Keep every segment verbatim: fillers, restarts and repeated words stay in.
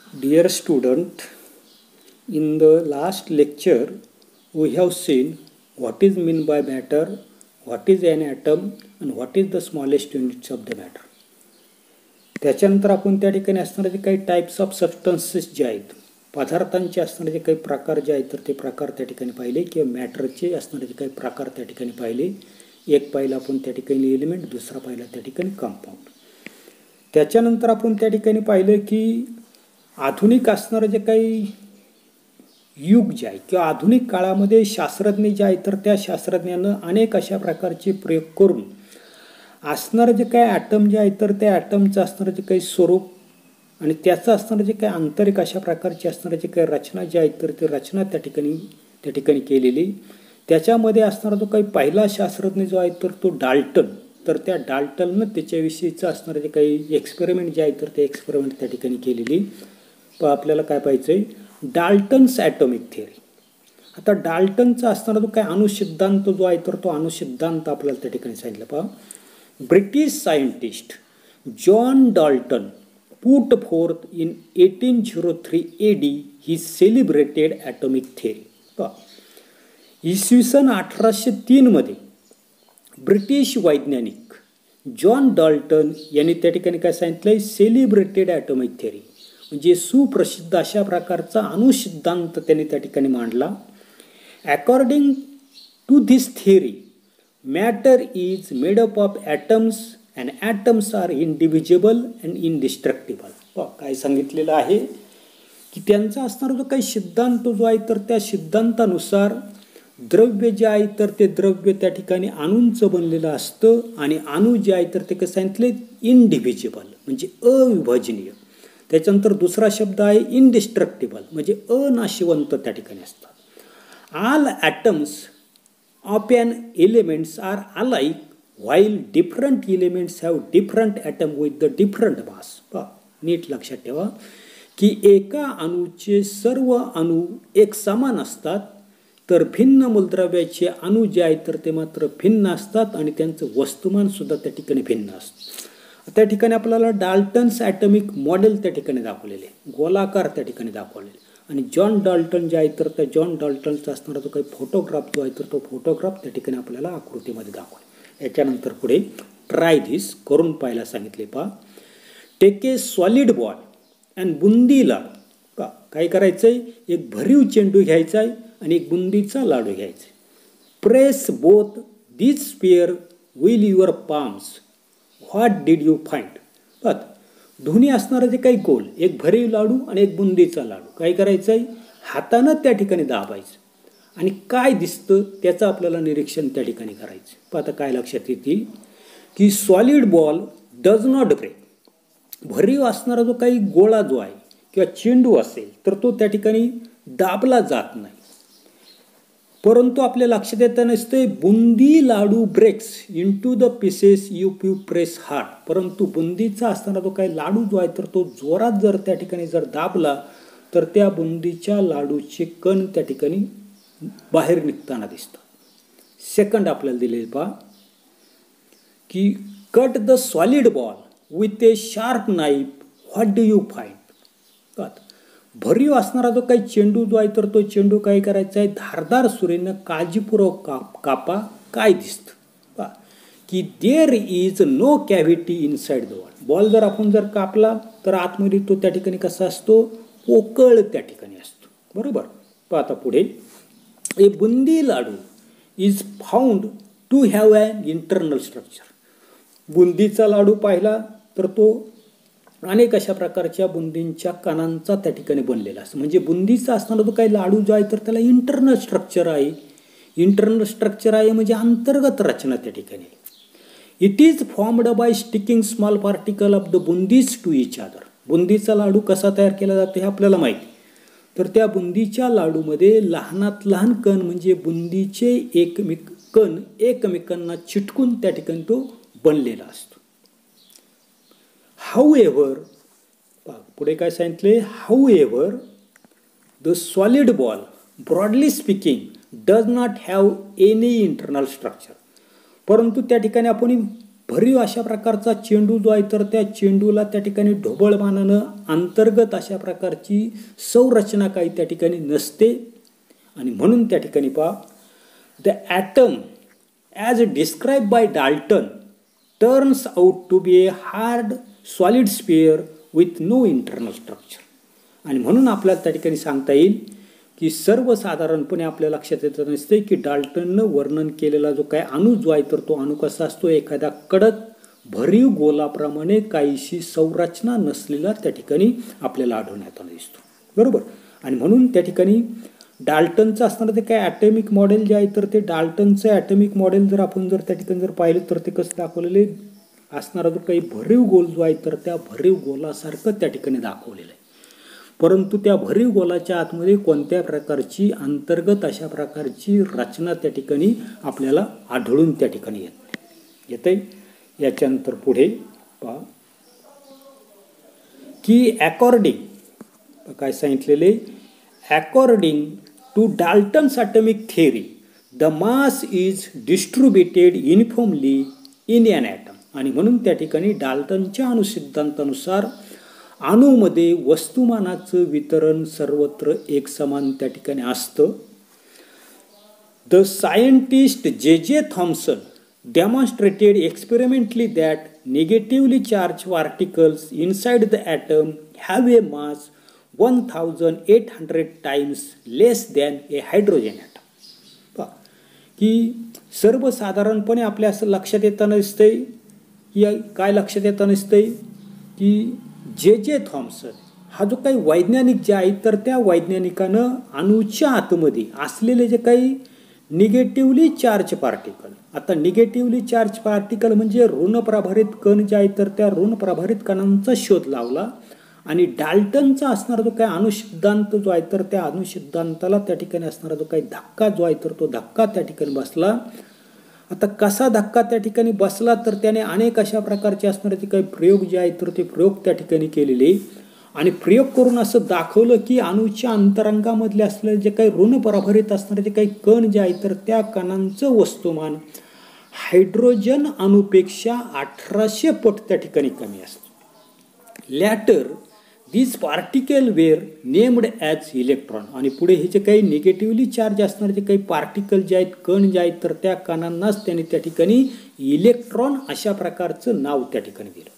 Dear student, in the last lecture we have seen what is meant by matter, what is an atom and what is the smallest units of the matter. त्याच्यानंतर आपण त्या ठिकाणी असणारे जे काही types of substances जे आहेत, पदार्थांचे असणारे जे काही प्रकार जे आहेत तर ते प्रकार त्या ठिकाणी पाहिले, किंवा मॅटरचे असणारे जे काही प्रकार त्या ठिकाणी पाहिले. एक पाहिला आपण त्या ठिकाणी एलिमेंट, दुसरा पाहिला त्या ठिकाणी कंपाऊंड. त्याच्यानंतर आपण त्या ठिकाणी पाहिलं की आधुनिक असणारे जे काही युग जे आहे किंवा आधुनिक काळामध्ये शास्त्रज्ञ जे आहेत तर त्या शास्त्रज्ञानं अनेक अशा प्रकारचे प्रयोग करून असणारं जे काही ॲटम जे आहे तर त्या ॲटमचं असणारं जे काही स्वरूप आणि त्याचं असणारं जे काही आंतरिक अशा प्रकारची असणारं जे काही रचना जी आहेत तर ती रचना त्या ठिकाणी त्या ठिकाणी केलेली. त्याच्यामध्ये असणारा जो काही पहिला शास्त्रज्ञ जो आहे तर तो डाल्टन. तर त्या डाल्टननं त्याच्याविषयीचं असणारं जे काही एक्सपेरिमेंट जे आहे तर ते एक्सपेरिमेंट त्या ठिकाणी केलेली. पण आपल्याला काय पाहिजे आहे, डाल्टन्स ॲटॉमिक थिअरी. आता डाल्टनचा असणारा जो काही अणुसिद्धांत जो आहे तर तो अणुसिद्धांत आपल्याला त्या ठिकाणी सांगितलं. पहा, British scientist John Dalton put forth in eighteen zero three A D he celebrated atomic theory. पहा, इसवी सन अठराशे तीनमध्ये ब्रिटिश वैज्ञानिक जॉन डाल्टन यांनी त्या ठिकाणी काय सांगितलं आहे, सेलिब्रेटेड ॲटॉमिक थिअरी म्हणजे सुप्रसिद्ध अशा प्रकारचा अणुसिद्धांत त्यांनी त्या ठिकाणी मांडला. According to this theory matter is made up of atoms and atoms are indivisible and indestructible. काय सांगितलेलं आहे की त्यांचा असणारा जो काही सिद्धांत जो आहे तर त्या सिद्धांतानुसार द्रव्य जे आहे तर ते द्रव्य त्या ठिकाणी अणूंचं बनलेलं असतं आणि अणू जे आहे तर ते कसं सांगितले, इनडिव्हिजिबल म्हणजे अविभाजनीय. त्याच्यानंतर दुसरा शब्द आहे इनडिस्ट्रक्टिबल म्हणजे अनाशिवंत त्या ठिकाणी असतात. All atoms of an elements are alike while different elements have different atom with the different mass. पहा, नीट लक्षात ठेवा की एका अणूचे सर्व अणू एक समान असतात, तर भिन्न मूलद्रव्याचे अणू जे आहेत तर ते मात्र भिन्न असतात आणि त्यांचं वस्तुमान सुद्धा त्या ठिकाणी भिन्न असतं. त्या ठिकाणी आपल्याला डाल्टन्स ॲटॉमिक मॉडेल त्या ठिकाणी दाखवलेले, गोलाकार त्या ठिकाणी दाखवलेले. आणि जॉन डाल्टन जे आहे तर त्या जॉन डाल्टनचा असणारा जो काही फोटोग्राफ जो आहे तर तो फोटोग्राफ त्या ठिकाणी आपल्याला आकृतीमध्ये दाखवले. याच्यानंतर पुढे ट्राय धिस करून पाहायला सांगितले. पहा, take a solid ball and boondi laddoo. का काय करायचं आहे, एक भरीव चेंडू घ्यायचा आहे आणि एक बुंदीचा लाडू घ्यायचा. Press both this sphere will your palms. What did you find. बघ, दोन्ही असणारं जे काही गोल, एक भरीव लाडू आणि एक बुंदीचा लाडू, काय करायचं आहे, हातानं त्या ठिकाणी दाबायचं आणि काय दिसतं त्याचं आपल्याला निरीक्षण त्या ठिकाणी करायचं. पण आता काय लक्षात येते की solid ball does not break. भरीव असणारा जो काही गोळा जो आहे किंवा चेंडू असेल तर तो त्या ठिकाणी दाबला जात नाही. परंतु आपल्या लक्षात येतं नसते, boondi laddoo breaks into the pieces you you press hard. परंतु बुंदीचा असणारा जो काही लाडू जो आहे तर तो जोरात जर त्या ठिकाणी जर दाबला तर त्या बुंदीच्या लाडूचे कण त्या ठिकाणी बाहेर निघताना दिसतात. सेकंड आपल्याला दिले पहा की cut the solid ball with a sharp knife. What do you find. भरीव असणारा जो काही चेंडू जो आहे तर तो चेंडू काय करायचा आहे, धारदार सुरीनं काळजीपूर्वक काप कापा. काय दिसतं पहा की there is no cavity inside the ball. Ball जर आपण जर कापला तर आतमध्ये तो त्या ठिकाणी कसा असतो, पोकळ त्या ठिकाणी असतो. बरोबर. पहा आता पुढे, a boondi laddoo is found to have an internal structure. बुंदीचा लाडू पाहिला तर तो अनेक अशा प्रकारच्या बुंदींच्या कणांचा त्या ठिकाणी बनलेला असतो. म्हणजे बुंदीचा असणारा जो काही लाडू जो आहे तर त्याला इंटरनल स्ट्रक्चर आहे. इंटरनल स्ट्रक्चर आहे म्हणजे अंतर्गत रचना त्या ठिकाणी. It is formed by sticking small particle of the boondis to each other. बुंदीचा लाडू कसा तयार केला जातो हे आपल्याला माहिती. तर त्या बुंदीच्या लाडूमध्ये लहानात लहान कण म्हणजे बुंदीचे एकमेक कण एकमेकांना चिटकून त्या ठिकाणी तो बनलेला असतो. हाऊ एव्हर, पुढे काय सांगितले, however the solid ball broadly speaking does not have any internal structure. परंतु त्या ठिकाणी आपण भरीव अशा प्रकारचा चेंडू जो आहे तर त्या चेंडूला त्या ठिकाणी ढोबळमानानं अंतर्गत अशा प्रकारची संरचना काही त्या ठिकाणी नसते आणि म्हणून त्या ठिकाणी पहा the atom as describe by Dalton turns out to be a hard solid sphere with no internal structure आणि म्हणून आपल्याला त्या ठिकाणी सांगता येईल की सर्वसाधारणपणे आपल्या लक्षात येत नसते की डाल्टननं वर्णन केलेला जो काय अणू जो आहे तर तो अणू कसा असतो एखाद्या कडक भरीव गोलाप्रमाणे काहीशी संरचना नसलेला त्या ठिकाणी आपल्याला आढळून येताना दिसतो बरोबर आणि म्हणून त्या ठिकाणी डाल्टनचं असणारं ते काय ॲटॉमिक मॉडेल जे आहे तर ते डाल्टनचं ॲटॉमिक मॉडेल जर आपण जर त्या ठिकाणी जर पाहिलं तर ते कसं दाखवलेले असणारा जो काही भरीव गोल जो आहे तर त्या भरीव गोलासारखं त्या ठिकाणी दाखवलेलं आहे परंतु त्या भरीव गोलाच्या आतमध्ये कोणत्या प्रकारची अंतर्गत अशा प्रकारची रचना त्या ठिकाणी आपल्याला आढळून त्या ठिकाणी येत येते याच्यानंतर पुढे पहा की अकॉर्डिंग काय सांगितलेले according to Dalton's atomic theory the mass is distributed uniformly in an atom आणि म्हणून त्या ठिकाणी डाल्टनच्या अणुसिद्धांतानुसार अणूमध्ये वस्तुमानाचं वितरण सर्वत्र एक समान त्या ठिकाणी असतं the scientist J J Thomson demonstrated experimentally that negatively charge particles inside the atom have a mass one thousand eight hundred times less than a hydrogen atom पहा की सर्वसाधारणपणे आपल्या असं लक्षात येताना दिसतंय की काय लक्षात येताना दिसतंय की जे जे थॉम्सन हा जो काही वैज्ञानिक जे आहे तर त्या वैज्ञानिकानं अणूच्या आतमध्ये असलेले जे काही निगेटिव्हली चार्ज पार्टिकल आता निगेटिव्हली चार्ज पार्टिकल म्हणजे ऋणप्रभारित कण जे आहे तर त्या ऋणप्रभारित कणांचा शोध लावला आणि डाल्टनचा असणारा जो काही अणुसिद्धांत जो आहे तर त्या अणुसिद्धांताला त्या ठिकाणी असणारा जो काही धक्का जो आहे तर तो धक्का त्या ठिकाणी बसला आता कसा धक्का त्या ठिकाणी बसला तर त्याने अनेक अशा प्रकारचे असणारे जे काही प्रयोग जे आहेत तर ते प्रयोग त्या ठिकाणी केलेले आणि प्रयोग करून असं दाखवलं की अणूच्या अंतरंगामधले असलेले जे काही ऋणप्रभारित असणारे जे काही कण जे आहेत तर त्या कणांचं वस्तुमान हायड्रोजन अणूपेक्षा अठराशे पट त्या ठिकाणी कमी असतं later this particle were named as electron आणि पुढे हे जे काही निगेटिव्हली चार्ज असणारे जे काही पार्टिकल जे आहेत कण जे आहेत तर त्या कणांनाच त्यांनी त्या ठिकाणी इलेक्ट्रॉन अशा प्रकारचं नाव त्या ठिकाणी दिलं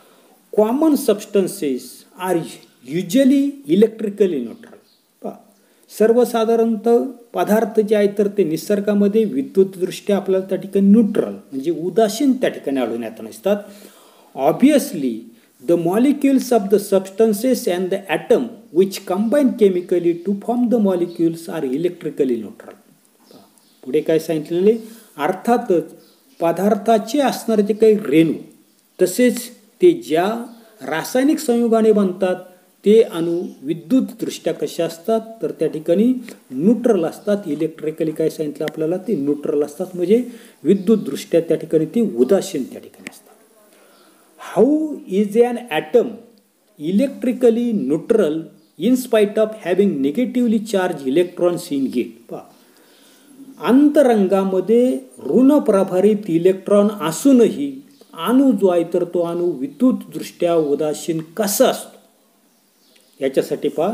common substances are usually electrically neutral पहा सर्वसाधारणतः पदार्थ जे आहेत तर ते निसर्गामध्ये विद्युतदृष्ट्या आपल्याला त्या ठिकाणी न्यूट्रल म्हणजे उदासीन त्या ठिकाणी आढळून येताना दिसतात obviously the molecules of the substances and the atom which combine chemically to form the molecules are electrically neutral. पुढे काय सांगितलेले अर्थातच पदार्थाचे असणारे जे काही रेणू तसेच ते ज्या रासायनिक संयोगाने बनतात ते अणू विद्युतदृष्ट्या कसे असतात तर त्या ठिकाणी न्यूट्रल असतात इलेक्ट्रिकली काय सांगितलं आपल्याला ते न्यूट्रल असतात म्हणजे विद्युतदृष्ट्या त्या ठिकाणी ते उदासीन त्या ठिकाणी असतात How is an atom electrically neutral in spite of having negatively charged electrons in it? पहा अंतरंगामध्ये ऋणप्रभारित इलेक्ट्रॉन असूनही अणू जो आहे तर तो अणू विद्युतदृष्ट्या उदासीन कसा असतो याच्यासाठी पहा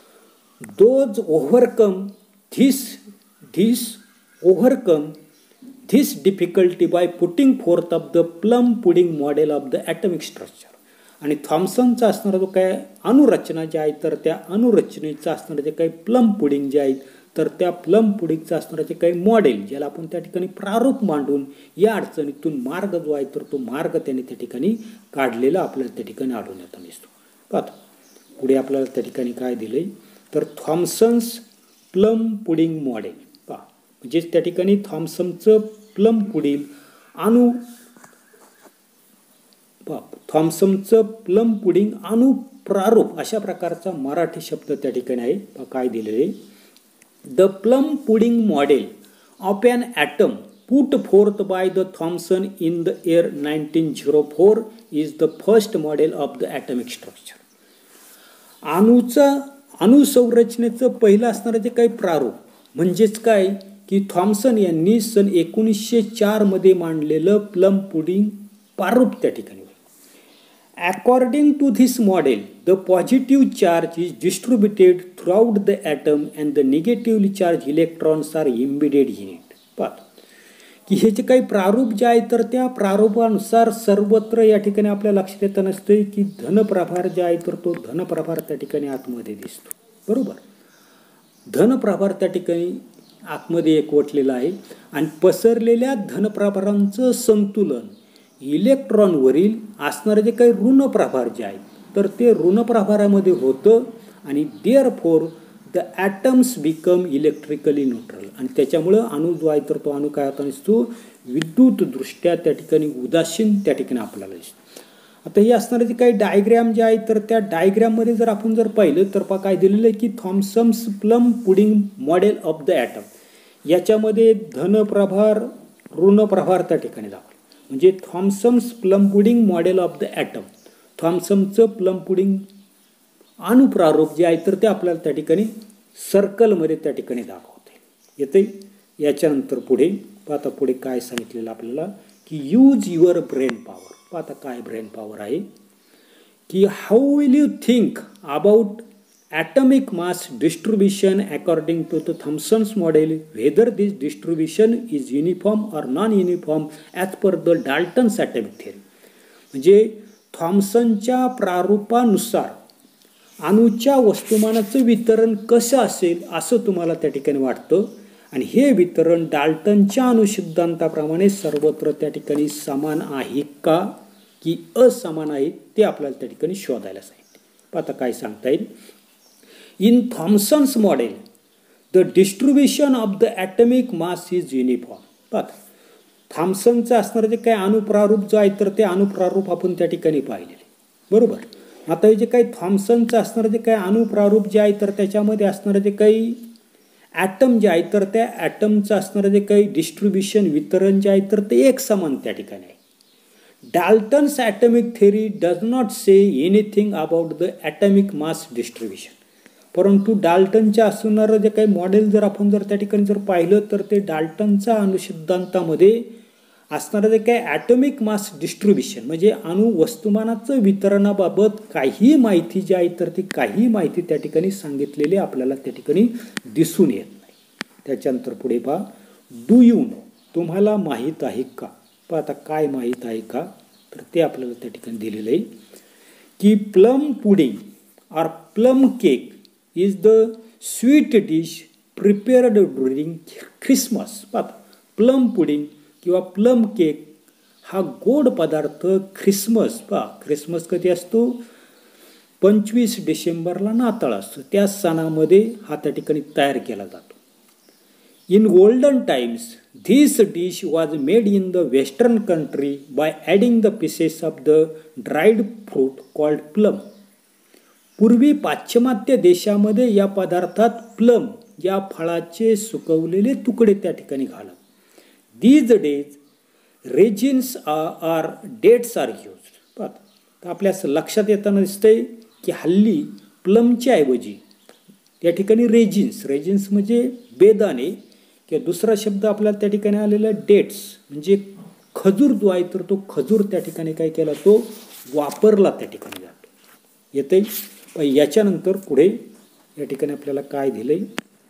those overcome this this overcome this difficulty by putting forth of the plum pudding model of the atomic structure आणि थॉम्सनचा असणारा जो काय अणुरचना जे आहे तर त्या अणुरचनेचं असणारं जे काही प्लम पुडिंग जे आहेत तर त्या प्लम पुडिंगचं असणारं जे काही मॉडेल ज्याला आपण त्या ठिकाणी प्रारूप मांडून या अडचणीतून मार्ग जो आहे तर तो मार्ग त्याने त्या ठिकाणी काढलेला आपल्याला त्या ठिकाणी आढळून येताना दिसतो पाहता पुढे आपल्याला त्या ठिकाणी काय दिलंय तर थॉम्सन्स प्लम पुडिंग मॉडेल पहा म्हणजे त्या ठिकाणी थॉम्सनचं प्लम पुडिंग अणु थॉम्सनचं प्लम पुडिंग अणु प्रारूप अशा प्रकारचा मराठी शब्द त्या ठिकाणी आहे काय दिलेले the plum pudding model of an atom put forth by the Thomson in the year nineteen zero four is the first model of the atomic structure अणूचा अणुसंरचनेचं पहिलं असणारं जे काही प्रारूप म्हणजेच काय की थॉम्सन यांनी सन एकोणीसशे चार मध्ये मांडलेलं प्लम पुडिंग प्रारूप त्या ठिकाणी. According to this model the positive charge is distributed throughout the atom and the negatively charge electrons are embedded in it. पाहतो की हे जे काही प्रारूप जे आहे तर त्या प्रारूपानुसार सर्वत्र या ठिकाणी आपल्या लक्षात येतं नसते की धनप्रभार जे आहे तर तो धनप्रभार त्या ठिकाणी आतमध्ये दिसतो. बरोबर, धनप्रभार त्या ठिकाणी आतमध्ये एकवटलेला आहे आणि पसरलेल्या धनप्रभारांचं संतुलन इलेक्ट्रॉनवरील असणारे जे काही ऋणप्रभार जे आहेत तर ते ऋणप्रभारामध्ये होतं आणि therefore the atoms become electrically neutral. आणि त्याच्यामुळं अणू जो आहे तर तो अणू काय होता नसतो विद्युतदृष्ट्या त्या ठिकाणी उदासीन त्या ठिकाणी आपल्याला दिसतो. आता हे असणारे जे काही डायग्रॅम जे आहे तर त्या डायग्रॅममध्ये जर आपण जर पाहिलं तर पहा काय दिलेलं आहे की Thomson's plum pudding model of the atom. याच्यामध्ये धनप्रभार ऋणप्रभार त्या ठिकाणी दाखवलं. म्हणजे Thomson's plum pudding model of the atom, थॉम्सनचं प्लम पुडिंग अणुप्रारूप जे आहे तर ते आपल्याला त्या ठिकाणी सर्कलमध्ये त्या ठिकाणी दाखवते येते. याच्यानंतर पुढे पाहता पुढे काय सांगितलेलं आपल्याला की यूज युअर ब्रेन पॉवर. पाहता काय ब्रेन पॉवर आहे की how will you think about atomic mass distribution according to the Thomson's model whether this distribution is uniform or non uniform as per the Dalton's atomic theory. म्हणजे थॉम्सनच्या प्रारूपानुसार अणूच्या वस्तुमानाचं वितरण कसं असेल असं तुम्हाला त्या ठिकाणी वाटतं आणि हे वितरण डाल्टनच्या अणुसिद्धांताप्रमाणे सर्वत्र त्या ठिकाणी समान आहे का की असमान आहे ते आपल्याला त्या ठिकाणी शोधायला सांगितले. आता काय सांगता येईल in Thomson's model the distribution of the atomic mass is uniform. पाहता थॉम्सनचं असणारं जे काही अणुप्रारूप जो आहे तर ते अणुप्रारूप आपण त्या ठिकाणी पाहिलेले. बरोबर, आता हे जे काही थॉम्सनचं असणारं जे काही अणुप्रारूप जे आहे तर त्याच्यामध्ये असणारं जे काही ॲटम जे आहे तर त्या ॲटमचं असणारं जे काही डिस्ट्रीब्युशन वितरण जे आहे तर ते एक समान त्या ठिकाणी आहे. Dalton's atomic theory does not say anything about the atomic mass distribution. परंतु डाल्टनच्या असणारं जे काही मॉडेल जर आपण जर त्या ठिकाणी जर पाहिलं तर ते डाल्टनच्या अणुसिद्धांतामध्ये असणारं जे काही ॲटॉमिक मास डिस्ट्रीब्युशन म्हणजे अणु वस्तुमानाचं वितरणाबाबत काही माहिती जी आहे तर ती काही माहिती त्या ठिकाणी सांगितलेली आपल्याला त्या ठिकाणी दिसून येत नाही. त्याच्यानंतर पुढे पहा डू यू नो, तुम्हाला माहीत आहे का. पहा आता काय माहीत आहे का तर ते आपल्याला त्या ठिकाणी दिलेलं आहे की plum pudding or plum cake is the sweet dish prepared during Christmas. पाहता प्लम पुडिंग किंवा प्लम केक हा गोड पदार्थ ख्रिसमस पहा ख्रिसमस कधी असतो पंचवीस डिसेंबरला नाताळ असतो त्या सणामध्ये हा त्या ठिकाणी तयार केला जातो. In golden times this dish was made in the western country by adding the pieces of the dried fruit called plum. पूर्वी पाश्चिमात्य देशामध्ये या पदार्थात प्लम या फळाचे सुकवलेले तुकडे त्या ठिकाणी घालत. These days raisins or dates are use. पाहता आपल्या लक्षात येताना दिसतंय की हल्ली प्लमच्या ऐवजी त्या ठिकाणी रेजिन्स रेजिन्स म्हणजे बेदाणे किंवा दुसरा शब्द आपल्याला त्या ठिकाणी आलेला डेट्स म्हणजे खजूर जो आहे तर तो खजूर त्या ठिकाणी काय केला तो वापरला त्या ठिकाणी जातो येते. याच्यानंतर पुढे या ठिकाणी आपल्याला काय दिलंय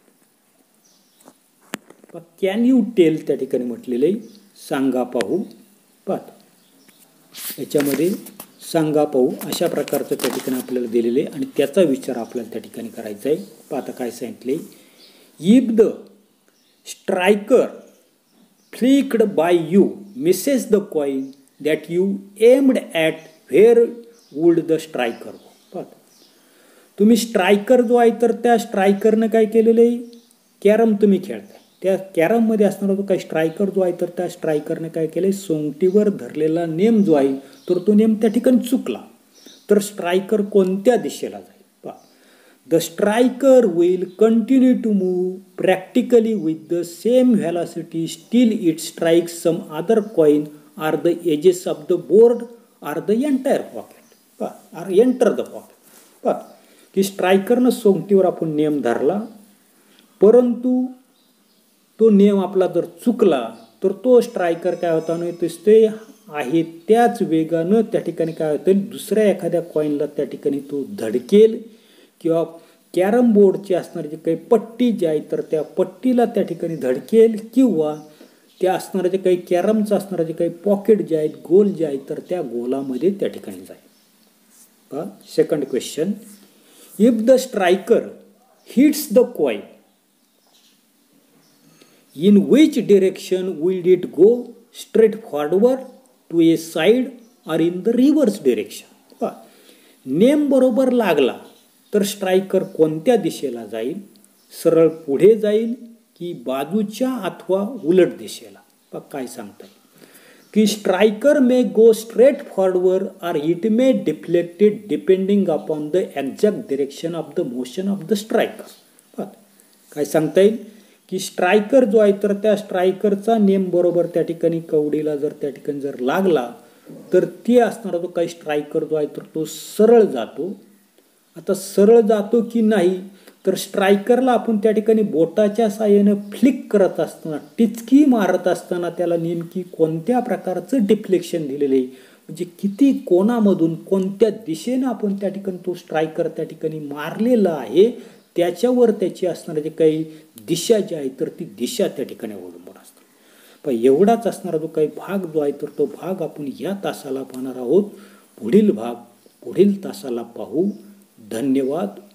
कॅन यू टेल त्या ठिकाणी म्हटलेलं आहे सांगा पाहू. पाहता याच्यामध्ये सांगा पाहू अशा प्रकारचं त्या ठिकाणी आपल्याला दिलेलं आहे आणि त्याचा विचार आपल्याला त्या ठिकाणी करायचा आहे. पाहता काय सांगितले if the striker flicked by you misses the coin that you aimed at where would the striker. पाहता तुम्ही स्ट्रायकर जो आहे तर त्या स्ट्रायकरनं काय केलेलं आहे कॅरम तुम्ही खेळताय त्या कॅरममध्ये असणारा जो काही स्ट्रायकर जो आहे तर त्या स्ट्रायकरने काय केलं सोंगटीवर धरलेला नेम जो आहे तर तो नेम त्या ठिकाणी चुकला तर स्ट्रायकर कोणत्या दिशेला जाईल. पहा the striker will continue to move practically with the same velocity still it strike some other coin or the edges of the board or the entire pocket. पहा आर एंटर द पॉकेट. पहा की स्ट्रायकरनं सोंगटीवर आपण name धरला परंतु तो नियम आपला जर चुकला तर तो स्ट्रायकर काय होता नाही दिसते आहे त्याच वेगानं त्या ठिकाणी काय होतं, दुसऱ्या एखाद्या कॉईनला त्या ठिकाणी तो धडकेल किंवा कॅरम बोर्डची असणारी जी काही पट्टी जी आहे तर त्या पट्टीला त्या ठिकाणी धडकेल किंवा त्या असणारं जे काही कॅरमचं असणारं जे काही पॉकेट जे आहेत, गोल जे आहेत तर त्या गोलामध्ये त्या ठिकाणी जाईल. Second question, if the striker hits the coin in which direction will it go, straight forward, to a side or in the reverse direction. नेम बरोबर लागला तर स्ट्रायकर कोणत्या दिशेला जाईल, सरळ पुढे जाईल की बाजूच्या अथवा उलट दिशेला. बघ काय सांगताय की striker may go straight forward or it may deflected depending upon the exact direction of the motion of the striker. काय सांगता येईल की स्ट्रायकर जो आहे तर त्या स्ट्रायकरचा नेम बरोबर त्या ठिकाणी कवडीला जर त्या ठिकाणी जर लागला तर ते असणारा जो काही स्ट्रायकर जो आहे तर तो सरळ जातो. आता सरळ जातो की नाही तर स्ट्रायकरला आपण त्या ठिकाणी बोटाच्या साहाय्याने फ्लिक करत असताना, टिचकी मारत असताना त्याला नेमकी कोणत्या प्रकारचं डिफ्लेक्शन दिलेलं आहे, म्हणजे किती कोणामधून कोणत्या दिशेनं आपण त्या ठिकाणी तो स्ट्रायकर त्या ठिकाणी मारलेला आहे त्याच्यावर त्याची असणारी जे काही दिशा जी आहे तर ती दिशा त्या ठिकाणी अवलंबून असते. पण एवढाच असणारा जो काही भाग जो आहे तर तो भाग आपण या तासाला पाहणार आहोत. पुढील भाग पुढील तासाला पाहू. धन्यवाद.